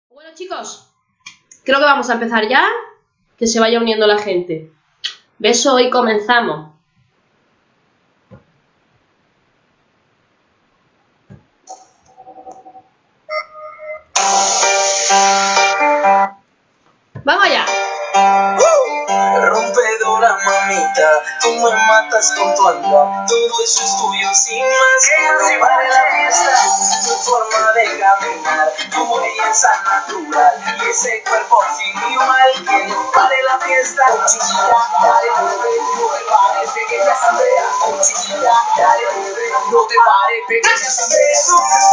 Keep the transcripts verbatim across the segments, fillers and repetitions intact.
Bueno, chicos, creo que vamos a empezar ya, que se vaya uniendo la gente. Beso y comenzamos. ¡Vamos allá! Uh, rompedora, mamita, tú me matas con tu alma. Todo eso es tuyo sin más. Que no pare la fiesta, tu forma de caminar, tu belleza natural y ese cuerpo sin igual. Que no pare la fiesta, chiquita, dale, mueve, no te pares, pequeña Sandrea. Chiquita, dale, mueve, no te pares, pequeña Sandrea.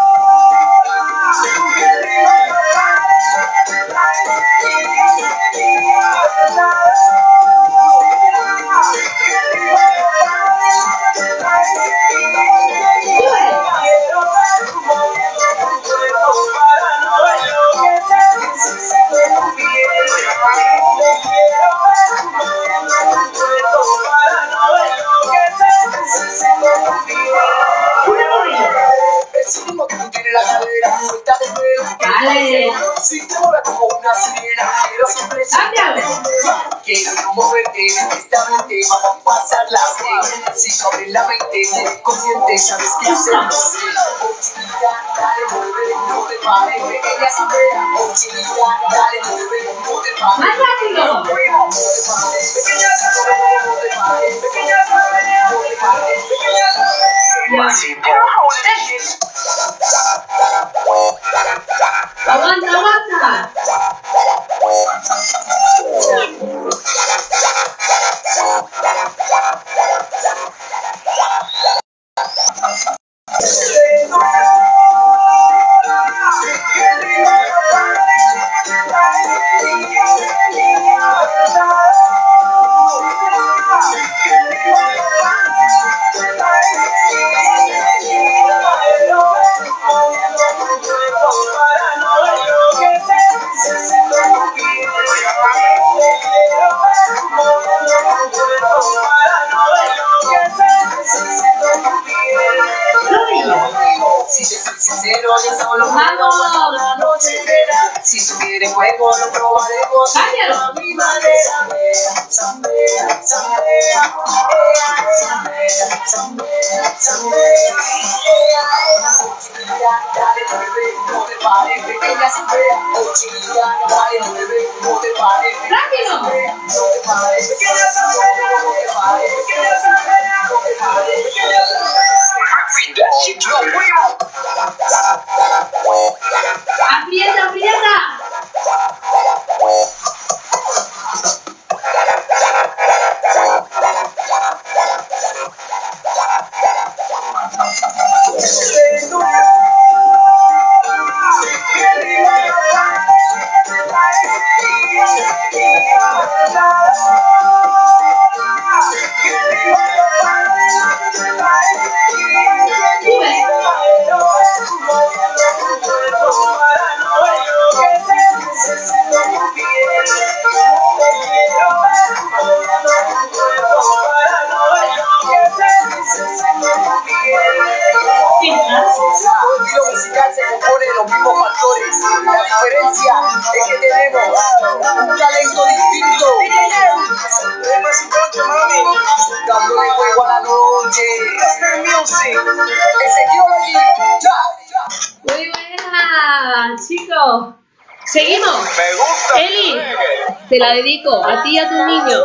Si te mueves como una sirena, quiero sorprenderte. Quiero moverte, esta mente, vamos a pasarla bien. Si sobre la mente, eres consciente, sabes que hacerlo sé. Chiquita, dale, mueve, no te pares, pequeña Sandrea. Chiquita, dale, mueve, no te pares. ¡Más rápido! No te pares, pequeña Sandrea. No te pares, pequeña Sandrea. No te pares, pequeña Sandrea. ¡Aguanta, aguanta! Si te soy sincero, ya solo jugamos la noche entera. Si tú quieres juego, lo probaremos a mi manera. Sandrea, Sandrea, Sandrea, Sandrea, Sandrea. Chiquilla, dale, mueve, no te pares, pequeña Sandrea. Chiquilla, dale, mueve, no te pares, pequeña Sandrea. No te pares, pequeña Sandrea, no te pares, pequeña Sandrea, no te pares, pequeña Sandrea. ¡Aprieta, aprieta! El estilo musical se compone de los mismos factores. La diferencia es que tenemos un talento distinto. Es más importante, mami, dándole juego a la noche. Este music, Ezequiel aquí, ya. Muy buena, chicos. Seguimos. Me gusta. Eli, te la dedico a ti y a tu niño.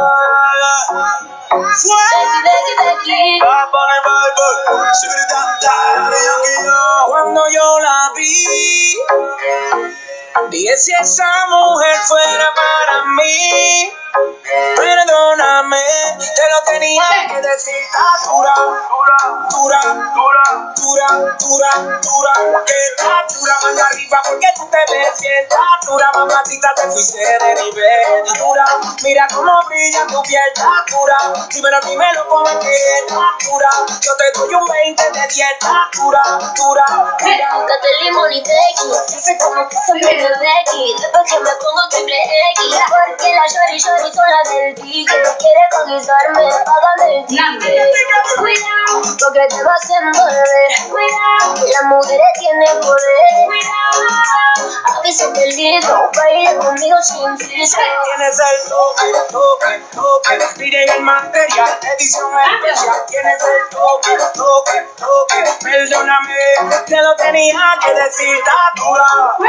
Cuando yo la vi, dije si esa mujer fuera para mí. Perdóname, te lo tenía que decir. Dura, dura, dura, dura, dura, dura. Que está dura, manga arriba porque tú te ves bien. Dura, mamacita, te fuiste de nivel. Dura, mira cómo brilla tu piel. Dura, dímelo, dímelo cómo es que dura. Yo te doy un veinte de diez. Dura, dura, dura. Nunca te limón ni tequi. Dice como que soy medio de aquí. Después que me pongo triple X. Porque la shorty shorty con la del ticket. Quiere conquistarme, págame el ticket. Cuidado, porque te vas a envolver. Cuidado, las mujeres tienen poder. Cuidado, avisa que el disco baile conmigo sin filtro. Tienes el toque, toque, toque. Miren el material, edición especial. Tienes el toque, toque, toque. Perdóname, te lo tenía que decir, tatura.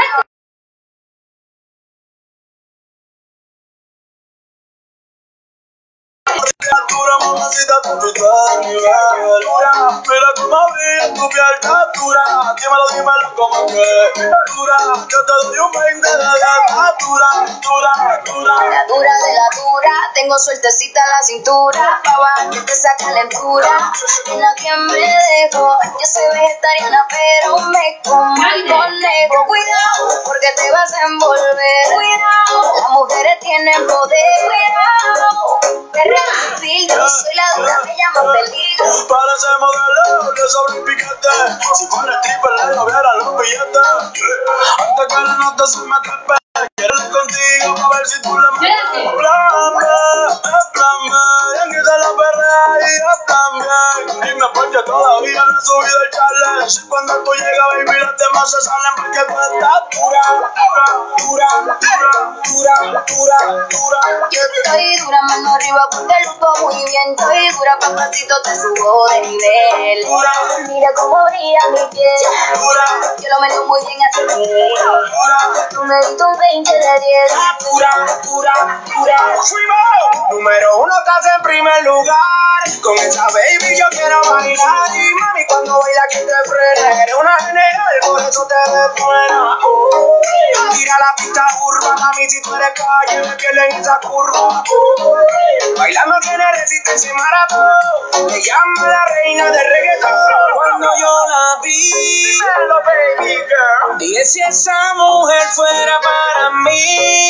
Dura, mamacita, tú estás en nivel. Dura, mira cómo brilla tu piel, está dura. Dímelo, dímelo, como que dura. Yo te doy un veinte de diez, dura, dura, dura. La dura de la dura, tengo sueltecita en la cintura. Pa' bajar que te saca calentura. En la que me dejo, yo soy vegetariana, pero me como el conejo. Cuidado, porque te vas a envolver. Cuidado, las mujeres tienen poder. Cuidado, perrea filtro, soy la dura, me llaman peligro. Para ese modelo, que sobre el piquete. Si fuera stripper, le lloviera los billetes. Antes que la nota se me trepe. Quiero ir contigo a ver si tú le metes. Plan B, es plan B. Y aquí se la perrea y yo también. Dime por qué todavía no he subido el challenge. Y cuando tú llegas, baby, las demás se salen porque tú estás dura, dura, dura, dura, dura, dura, dura. Yo estoy dura, mano arriba porque lupo muy bien. Estoy dura, papacito, te subo de nivel. Dura, Mira cómo brilla mi piel. dura, Yo lo meto muy bien a tu nivel. dura. Tú me diste un veinte de diez. Dura, dura, dura. ¡Fuimos! Número uno estás en primer lugar. Con esa baby yo quiero bailar. Y mami, cuando baila que te frena. Eres una general, por eso te ves buena. Uh, tira la pista urba, mami, si tú eres calle, me pierdo en esa curva. Uh, bailando tiene resistencia y maratón. Me llama la reina del reggaetón. Cuando yo la vi, dímelo, baby girl. Dije si esa mujer fuera para mí.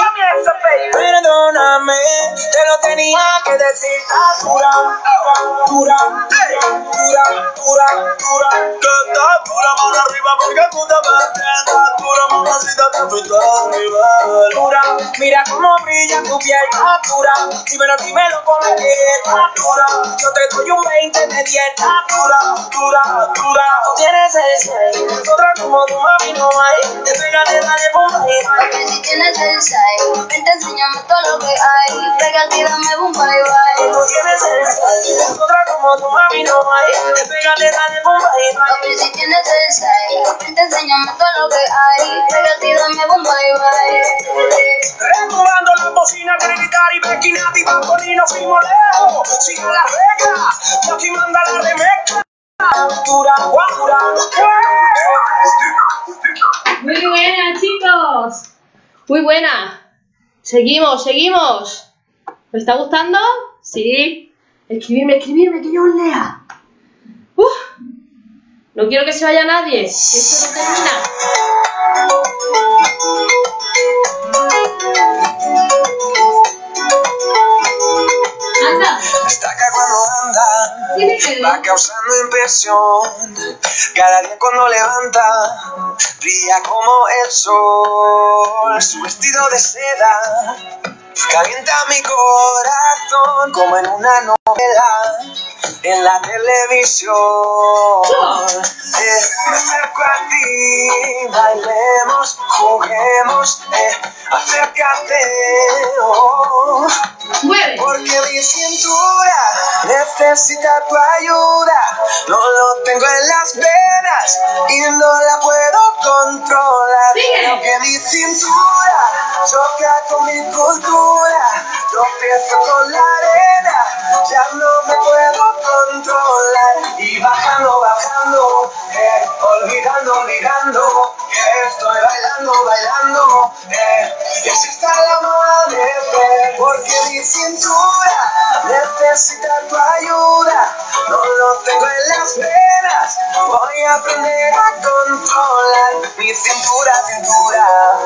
Perdóname, te lo tenía que decir. Dura, dura, dura, dura, dura, dura. Que estás dura, mano arriba porque tú te ves bien. Estás dura, mamacita, te fuiste a nivel. Dura, mira cómo brilla tu piel, está dura. Dímelo, dímelo, como que está dura. Yo te doy un veinte de diez, está dura, dura, dura. Tú tienes el seis, otra como tu mami no hay. Te pégate, dale, pum, bye, bye. Porque si tienes el seis, vente, enséñame todo lo que hay. Pégate y dame un bye bye. Tú tienes el seis, otra como tu mami no hay. Te pégate, dale, pum, bye, bye. Porque si tienes el seis, vente, enséñame todo lo que hay. Pégate y dame un bye bye. Retumbando la bocina, gritar y Becky Bad Bunny, nos fuimos lejos. Sigue la regla, y aquí manda la remezcla. Dura, dura, Muy buena, chicos. Muy buena. Seguimos, seguimos. ¿Me está gustando? Sí. Escribirme, escribirme, que yo os lea. Uf. No quiero que se vaya nadie. Que esto no termina. Anda. Destaca cuando anda, va causando impresión. Cada día cuando levanta, brilla como el sol. Su vestido de seda calienta mi corazón como en una novela en la televisión. Eh, me acerco a ti, bailemos, juguemos, eh, acércate, oh. Mueve. Porque mi cintura necesita tu ayuda. No lo tengo en las venas y no la puedo controlar. Sigue. Porque mi cintura choca con mi cultura. Tropiezo con la arena, ya no me puedo controlar. Y bajando, bajando, eh, olvidando, olvidando, que estoy bailando, bailando, eh, y así está el amanecer. Porque mi cintura necesita tu ayuda. No lo tengo en las venas, voy a aprender a controlar mi cintura, cintura.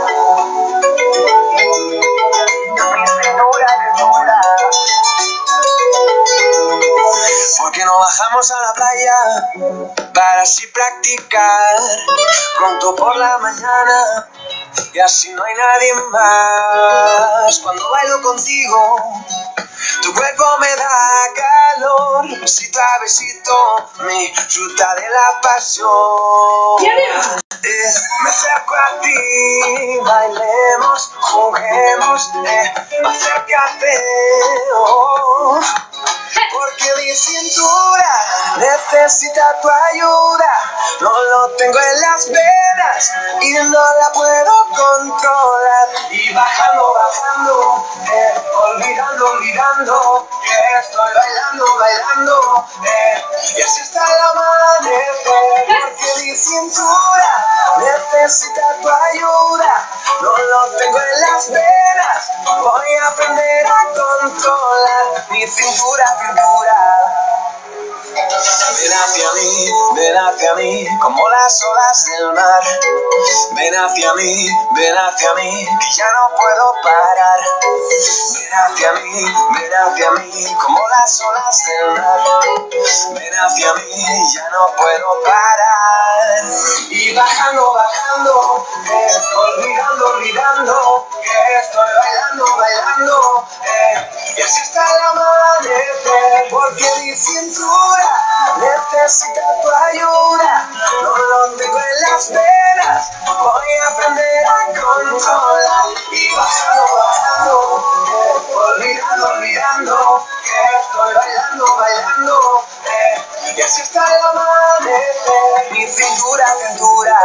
Mi cintura, cintura. ¿Por qué no bajamos a la playa para así practicar pronto por la mañana y así no hay nadie más. Cuando bailo contigo, tu cuerpo me da calor, besito a besito, mi ruta de la pasión. Eh, me acerco a ti, bailemos, juguemos, eh, acércate, oh, porque mi cintura necesita tu ayuda. No lo tengo en las venas y no la puedo controlar. Y bajando, bajando, eh, olvidando, olvidando, que estoy bailando, bailando, eh, y así está el amanecer, porque mi cintura necesita tu ayuda. No lo tengo en las venas, voy a aprender a controlar mi cintura, cintura. Ven hacia mí, ven hacia mí, como las olas del mar. Ven hacia mí, ven hacia mí, que ya no puedo parar. Ven hacia mí, ven hacia mí, como las olas del mar. Ven hacia mí, ya no puedo parar. Y bajando, bajando, eh, olvidando, olvidando, que estoy bailando, bailando, eh, y así está el amanecer, porque mi cintura necesita tu ayuda. No lo tengo en las venas, voy a aprender a controlar. Y bajando, bajando, eh, olvidando, olvidando, que estoy bailando, bailando, eh, y así está el amanecer, mi cintura, cintura.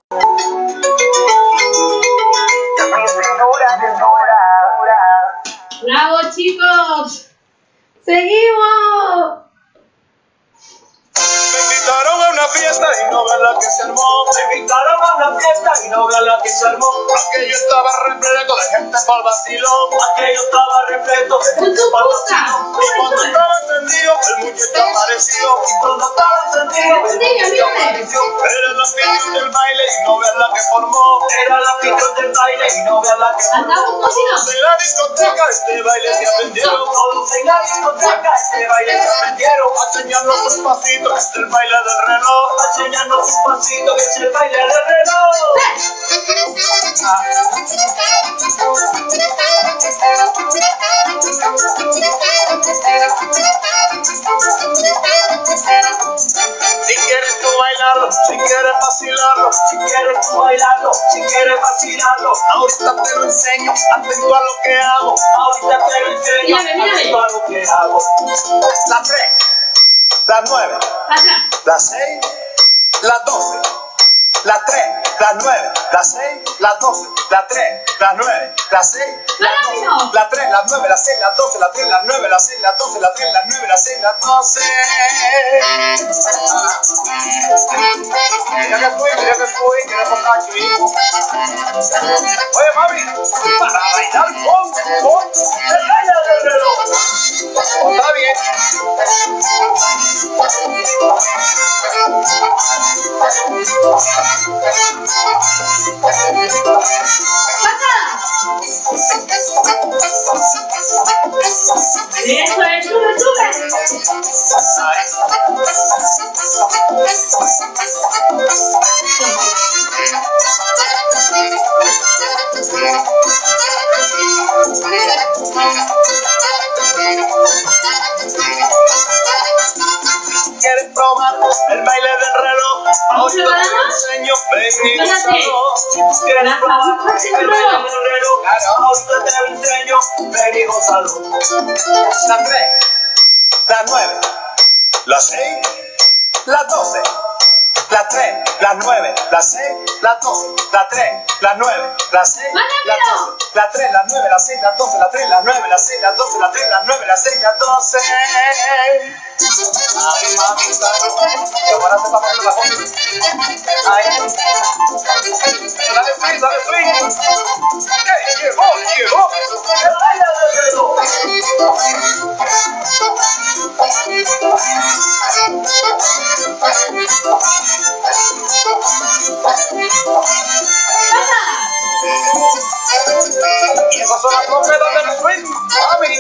Mi cintura, cintura. ¡Bravo, chicos! ¡Seguimos! Me invitaron a una fiesta y no vean la que se armó. Me invitaron a una fiesta y no vean la que se armó. Aquello estaba repleto de gente para el vacilón. Aquello estaba repleto de gente para el vacilón. Y cuando estaba encendido, el muchacho apareció. Y cuando estaba encendido, el muchacho apareció. Era la afición del baile y no vean la que formó. Era la afición del baile y no vean la que formó. Todos en la discoteca este baile se aprendieron. Todos en la discoteca este baile se aprendieron. A enseñarnos sus pasitos. Es el baile del reloj, enseñarnos un pasito, que es el baile del reloj. Si quieres tú bailarlo, si quieres vacilarlo, si quieres tú bailarlo, si quieres vacilarlo, ahorita te lo enseño, atento a lo que hago, ahorita te lo enseño, atento a lo que hago. La tres. Las nueve, las seis, las doce, las tres, las nueve, las seis, las doce, las tres, las nueve, las seis, las doce, las tres, las nueve, las seis, las doce, las tres, las nueve, las seis, las doce, las tres, las nueve, las seis, las doce. Mira que fui, mira que fui, mira que fui. Oye, mami, para bailar con, con el baile del reloj. Está bien. Eso es, sube, sube. ¿Quieres probar el baile del reloj? Ahorita te lo enseño, ven y gózalo. ¿Quieres probar el baile del reloj? Ahorita te lo enseño, ven y gózalo. Las tres, las nueve, las seis, las doce. Las tres, las nueve, las seis, las doce, las tres, las nueve, las seis, las doce, las tres, las nueve, las seis, las doce, las tres, las nueve, las seis, las doce, las tres, las nueve, las seis, las doce. Ay, mamita, ¿qué van a hacer para poner la foto? Ay, dale swing, dale swing. ¡Ey, llegó, llegó! ¡El baile del reloj! Y esas son las trompetas del swing, mami.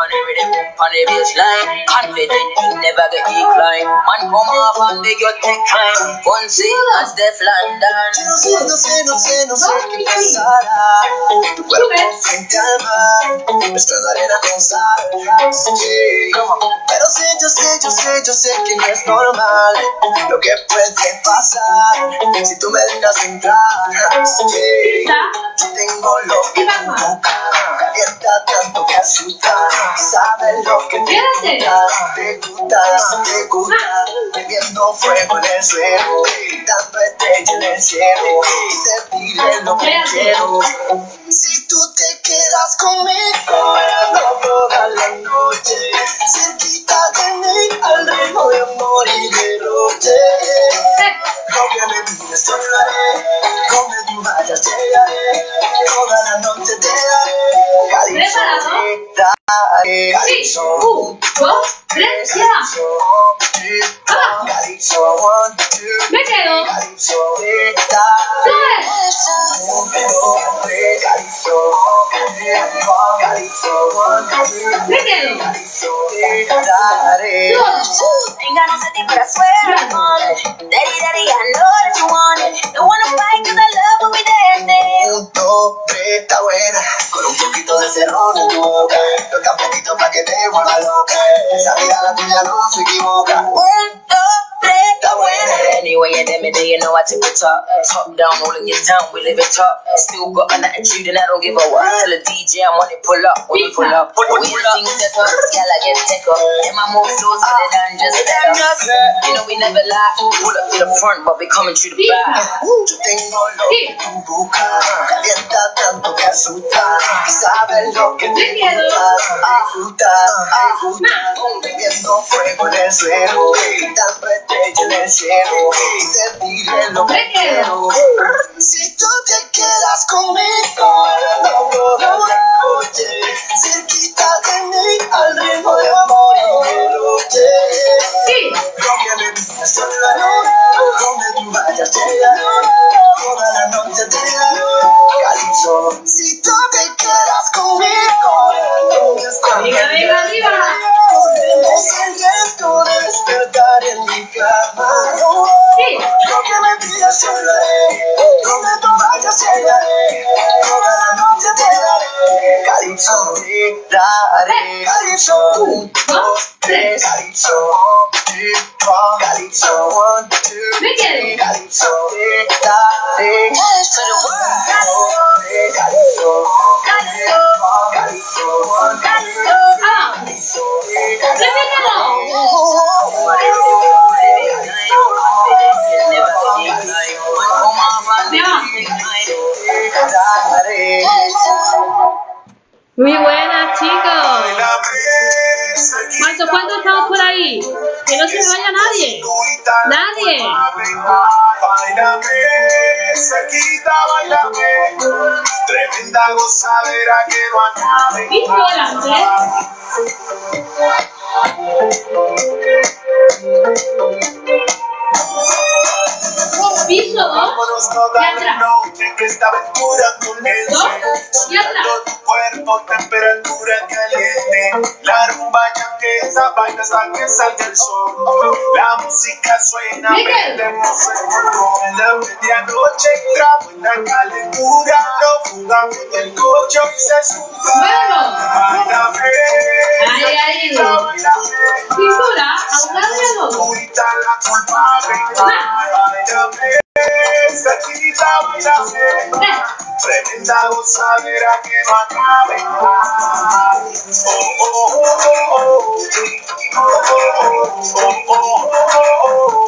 on the rhythm, on the baseline. Confident, you never get decline. Man, come off and beg your tech time. One C, as Def London. Yo no sé, no sé, no sé, no sé qué pasará. Tu cuerpo frente al mar, nuestra arena con sal. Sí, pero sé, yo sé, yo sé, yo sé que no es normal lo que puede pasar si tú me dejas entrar. Sí, yo tengo lo que tú buscas, calienta tanto que asusta. Sabes lo que te gusta, te gusta, te gusta. Prendiendo fuego en el suelo, dando estrella en el cielo. Y te diré lo que quiero. Si tú te quedas conmigo, no toda la noche, cerquita de mí, al ritmo de amor y derroche. Cómeme mi desayunaré, come tu vayas llegaré, toda la noche te daré. Cariño, te daré. Cariño, un, dos, tres, ya. Ah. Me quedo. Sube. Me quedo. Ain't got no setting, but I swear I'm on it. Daddy, daddy, I know that you want it. Don't wanna fight, cause I love when we dancing. Un tope está buena, con un poquito de cerrón en tu boca. No tan poquito pa' que te vuelva loca. Esa mirada tuya no se equivoca. Un, dos, tres, Está buena. Anyway, you damn it, you know I take the top. Top down, all in your town, we live it top. Still got an attitude and I don't give a what. Tell the D J I'm on it, pull up, when you pull up. We things set up, girl, I get take up. And my move closer than just better. You know we never lie. Pull up to the front, but we coming through the back. Yo tengo lo que tú buscas, calienta tanto que asusta. Sabes lo que te gusta, disfruta, disfruta. Prendiendo fuego en el suelo, dando estrella en el cielo. Y te diré lo que quiero. Si tú te quedas conmigo, no toda la noche, cerquita de mí, al ritmo de amor y derroche. Cómeme mi desayuno, come tu vayas llegaré, toda la noche te daré. Calypso, si tú te quedas conmigo, no me estás. Venga, venga, arriba. Corremos el riesgo de despertar en mi cama. Lo que me pidas yo lo haré, donde tú vayas llegaré, toda la noche te daré. Calypso, te daré. Calypso, un, dos, tres. Calypso, two, four. Calypso, one, two, three. Calypso, te daré. to the world. Calypso, Calypso, Calypso, one, Ah. Calypso, Muy buenas, chicos. ¿Cuántos, cuántos estamos por ahí? Que no se me vaya nadie. Nadie. Báilame, cerquita, báilame. Tremenda gozadera que no acabe. ¿Viste delante? Piso dos Vámonos y toda la atrás. noche que esta aventura comience. Dos y atrás. Sudando tu cuerpo, temperatura caliente. La rumba ya empieza, baila hasta que salga el sol. La música suena, Miguel. prendemos el fuego. En la medianoche entramos en la calentura. Nos fugamos del coche y se suba. Bueno. Báilame, Ahí, ahí. báilame. Pintura, ahogado. Ahorita la culpable. Báilame, cerquita, báilame. Eh. Tremenda gozadera que no acabe. Oh, oh, oh, oh, oh. Oh, oh, oh,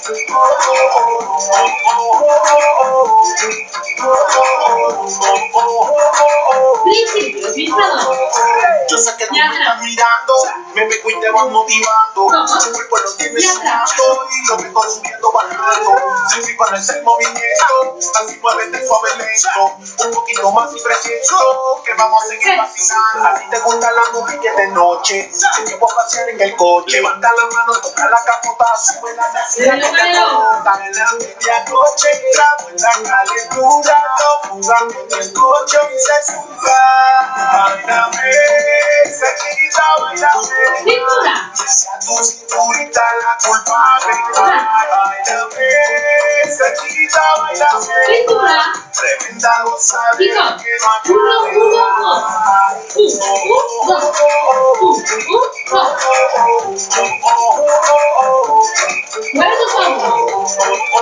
oh. Principio, piso dos. Yo sé que tú Y me atrás. estás mirando, me pego y te vas motivando. Dos. Tu cuerpo lo tiene Y atrás. sudando y lo vengo subiendo bajando. Sentí para ese movimiento, así muévete suave lento. Un poquito más y preciso, que vamos a seguir vacilando. A ti te gusta la música de noche, te llevo a pasear en el coche. Levanta la mano, toca la capota, sube la Dale, necesidad. En la medianoche entramos en la calentura, nos fugamos en el coche y se suba. Báilame, cerquita, cerquita, bailame. Cintura. Que sea tu cinturita la culpable. Bailame, cerquita, bailame. Cintura. Tremenda gozadera Chicos, que no uno, acabe. uno, dos. Un, un, dos. Un, un, dos. Mueve tus hombros.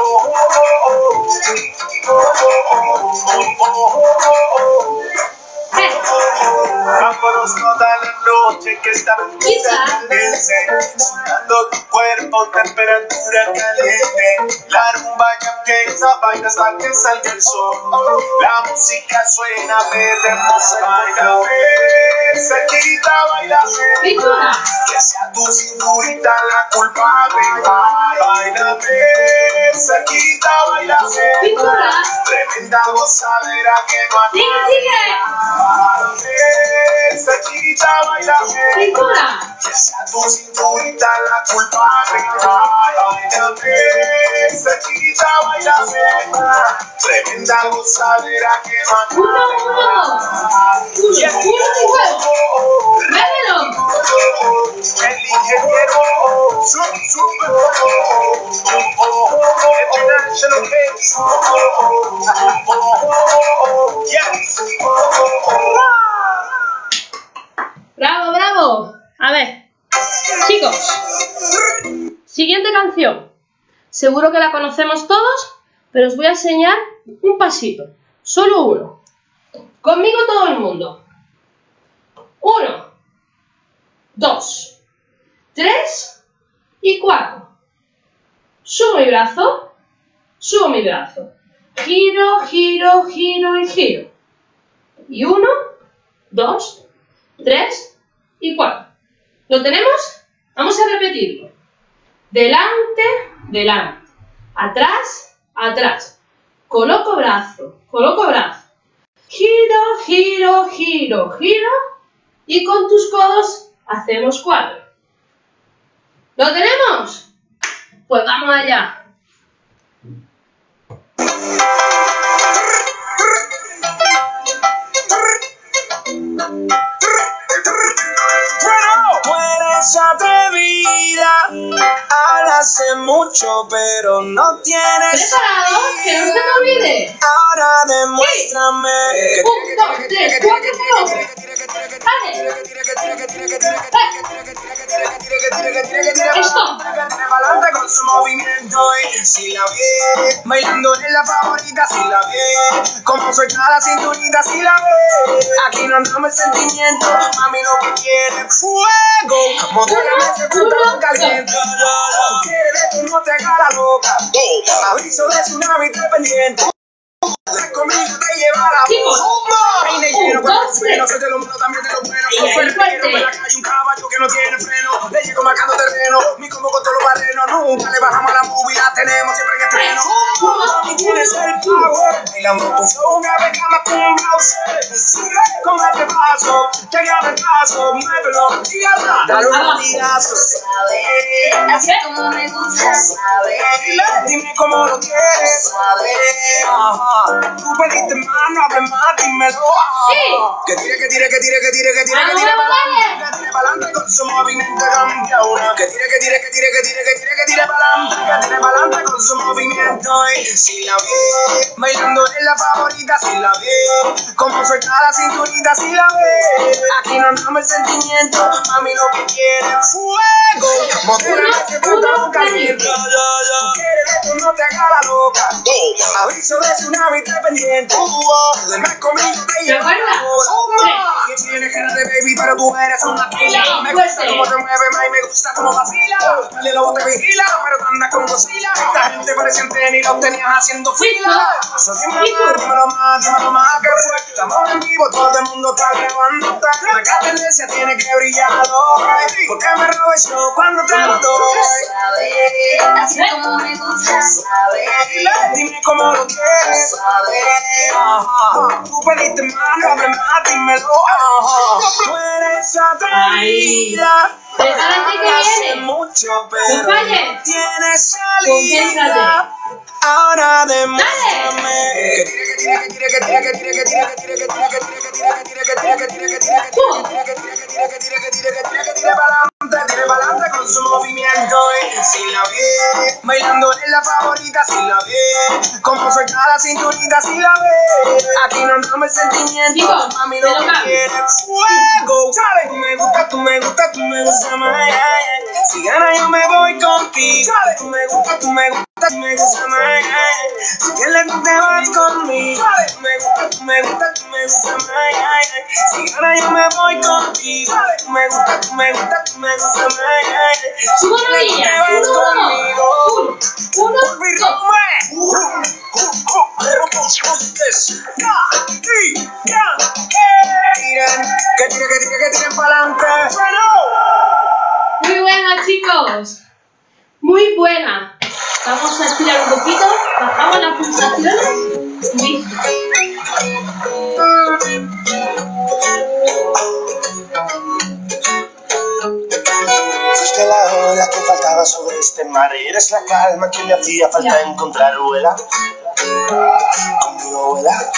Eh. Vámonos toda la noche que esta Quizá. sudando tu cuerpo, temperatura caliente. La rumba ya empieza, baila hasta que salga el sol. La música suena, bebemos, bailame. Cerquita, bailame. Cintura. Que sea tu cinturita la culpable. Bailame. Cerquita, bailame. Cintura. Tremenda gozadera que no Sigue, acabe. sigue. Bailame, cerquita, bailame. Cintura. Que sea tu cinturita la culpable. Bailame, cerquita, bailame. Tremenda gozadera que no Uno, acabe. uno, dos. Uno, uno, y juego. Muévelo. El ingeniero Super Super International Hits. Yes. Bravo, bravo. A ver, chicos. Siguiente canción. Seguro que la conocemos todos, pero os voy a enseñar un pasito. Solo uno. Conmigo todo el mundo. Uno, dos, tres y cuatro. Subo mi brazo, subo mi brazo. Giro, giro, giro y giro. Y uno, dos, tres y cuatro. ¿Lo tenemos? Vamos a repetirlo. Delante, delante. Atrás, atrás. Coloco brazo, coloco brazo. Giro, giro, giro, giro. Y con tus codos hacemos cuadro. ¿Lo tenemos? Pues vamos allá. Tú eres atrevida, hablas de mucho, pero no tienes ¿Preparados? Que no se me olvide. Ahora demuéstrame que Un, dos, tres, cuatro, cinco. Dale. Stop. Adelante con su movimiento y si la ve bailando es la favorita, si la ve como suelta la cinturita, si la ve aquí no andamos el sentimiento, mami lo que quiere es fuego, modélame ese puto caliente, tú quieres tú no te hagas la loca, aviso de tsunami dependiente. Conmigo te lleva la Chicos, bomba. un, dos, tres. No soy de lo malo, también de lo bueno. Y ahí, Soy fuerte. en la calle un caballo que no tiene freno. Le llego marcando terreno. Mi combo con todos los barrenos. Nunca le bajamos a la movie, la tenemos siempre en estreno. Mami, tienes el power. Bailando tu flow, una vez cama con un mouse. Sigue con este paso. Que agarra el paso. Muévelo. Dígala. Dale un latigazo. Suave, así como me gusta, suave. Dime cómo lo quieres. Suave. Ajá. Tú pediste más, no hables más, dímelo. Que tire, que tire, que tire, que tire, que tire, que tire para adelante. Que tire para adelante con su movimiento campeona. Que tire, que tire, que tire, que tire, que tire, que tire para adelante. Que tire para adelante con su movimiento. Y si la ve, bailando es la favorita, si la ve. Como suelta la cinturita, si la ve. Aquí no andamos el sentimiento, mami lo que quiere es fuego. Modélame ese puto caliente. Tú quieres tú no te hagas la loca. Aviso de tsunami dependiente. Ven conmigo, te llevo ¿Te acuerdas? que tienes cara de baby, pero tú eres una pila. Me gusta cómo te mueve, ma, y me gusta cómo vacila. Dale, lobo te vigila, pero tú andas con Godzilla. Esta gente parecía en y los tenías haciendo fila. Eso dímelo más, dímelo más, dímelo más, que fue. Estamos en vivo, todo el mundo está grabando. La tendencia tiene que brillar, porque me robes yo cuando te lo doy. Suave, así como me gusta, suave. Dime cómo lo quieres. Suave. Ajá. Tú pediste más, no hables más, dímelo. Ajá. Tú eres atrevida. Prepárate que Hablas viene. mucho, pero No falles. no tienes Concéntrate. salida. Ahora demuéstrame. Que tire, que tire, que tire, que tire, que tire, que tire, que tire, que tire, que tire, que tire, que que tire, que tire, que tire, que tire, que tire, que tire, que tire, que tire, que tire, que tire, que tire, que tire para adelante, tire para adelante con su movimiento. Si la ve, bailando es la favorita, si la ve, como suelta la cinturita, si la ve, aquí no andamos el sentimiento, mami no me quiere fuego. Sale, tú me gusta, tú me gusta, tú me gusta más. Si gana yo me voy contigo. Sale, tú me gusta, tú me gusta, tú me gusta más. Si quieres tú te vas conmigo. Sale, tú me gusta, tú me gusta, tú me gusta más. Si gana yo me voy contigo. Sale, tú me gusta, tú me gusta, tú me gusta más. Si quieres tú te vas conmigo. Uno, que tire, que tire, que tiren para adelante. muy buena, chicos. Muy buena. Vamos a estirar un poquito. Bajamos las pulsaciones. Y listo. Fuiste la ola que faltaba sobre este mar y eres la calma que me hacía falta Ya. encontrar, vuela. Conmigo vuela.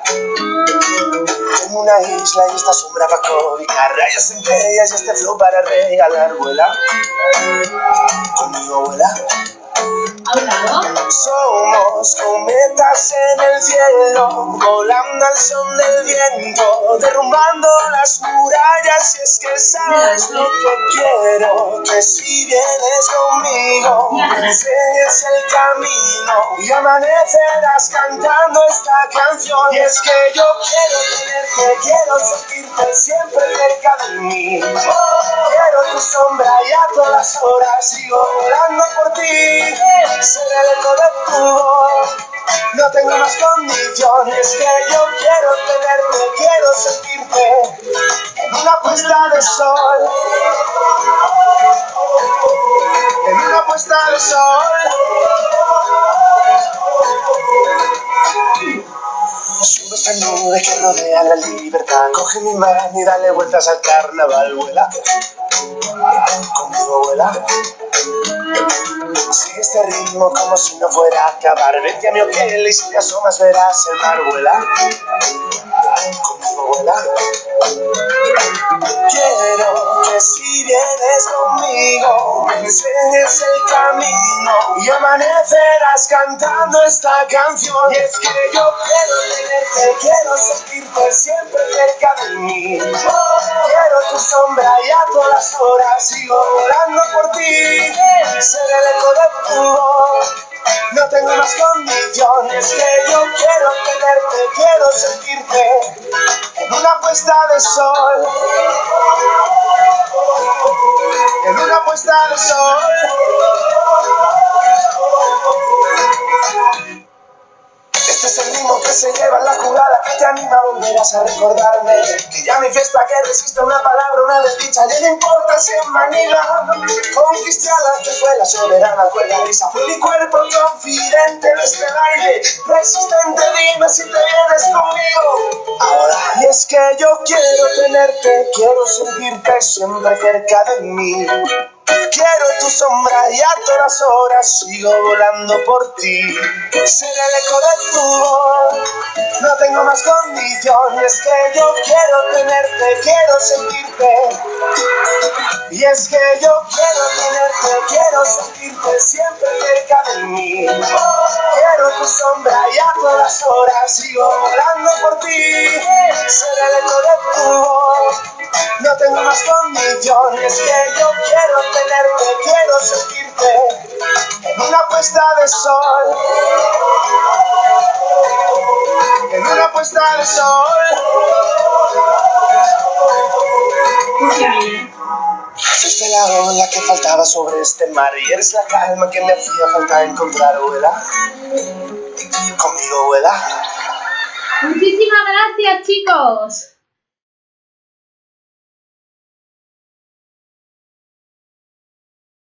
Tengo una isla y esta sombra para cobijar rayas centellas y este flow para regalar, vuela. Conmigo vuela. A un lado. Somos cometas en el cielo, volando al son del viento, derrumbando las murallas. Y es que sabes lo que quiero, que si vienes conmigo, me enseñes el camino y amanecerás cantando esta canción. Y es que yo quiero tenerte, quiero sentirte siempre cerca de mí. Quiero tu sombra y a todas horas sigo volando por ti. Ser el eco de tu voz, no tengo más condiciones, que yo quiero tenerte, quiero sentirte en una puesta de sol, en una puesta de sol. Sube esta nube que rodea la libertad, coge mi mano y dale vueltas al carnaval, vuela. Conmigo vuela. Sigue este ritmo como si no fuera a acabar. Vete a mi hotel y si te asomas verás el mar, vuela. Conmigo vuela. Quiero que si vienes conmigo me enseñes el camino y amanecerás cantando esta canción. Y es que yo quiero tenerte, quiero sentirte siempre cerca de mí. Quiero tu sombra y a todas horas sigo volando por ti. Ser el eco de tu voz, no tengo más condiciones, que yo quiero tenerte, quiero sentirte en una puesta de sol, en una puesta de sol. Este es el ritmo que se lleva en la jugada, que te anima, volverás a recordarme que ya mi fiesta que resiste una palabra, una desdicha, ya no importa si en Manila conquisté a la escuela soberana, cuerda risa, fue mi cuerpo confidente en este baile resistente, dime si te vienes conmigo ahora. Y es que yo quiero tenerte, quiero sentirte siempre cerca de mí. Quiero tu sombra y a todas horas sigo volando por ti. Ser el eco de tu voz, no tengo más condiciones, que yo quiero tenerte, quiero sentirte. Y es que yo quiero tenerte, quiero sentirte siempre cerca de mí. Quiero tu sombra y a todas horas sigo volando por ti. Ser el eco de tu voz, no tengo más condiciones, que yo quiero tenerte, quiero sentirte en una puesta de sol, en una puesta de sol. Fuiste la ola que faltaba sobre este mar y eres la calma que me hacía falta encontrar, vuela. Conmigo vuela. Muchísimas gracias, chicos.